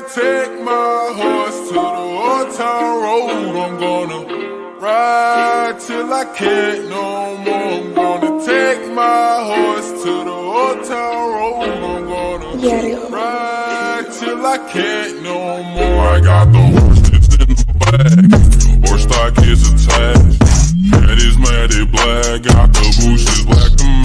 gonna take my horse to the old town road. I'm gonna ride till I can't no more. I'm gonna take my horse to the old town road. I'm gonna ride till I can't no more. I got the horses in the bag, horse stock is attached. Head is matted black, got the bushes black to